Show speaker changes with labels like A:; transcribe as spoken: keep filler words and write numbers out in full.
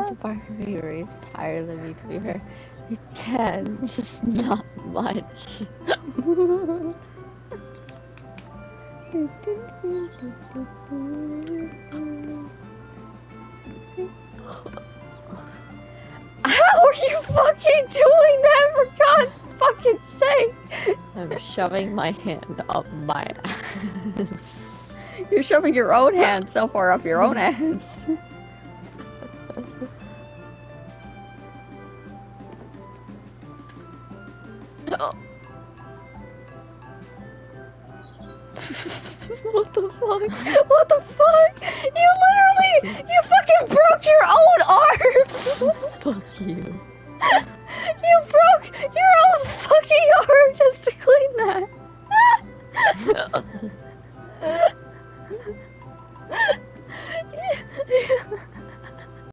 A: the part of me where he's higher than me, to be fair. I can, just not much.
B: How are you fucking doing that, for God's fucking sake?
A: I'm shoving my hand up my ass.
B: You're shoving your own hand so far up your own ass.
A: Oh.
B: What the fuck? What the fuck? You literally, you fucking broke your own arm!
A: Fuck you.
B: You broke your own fucking arm just to clean that!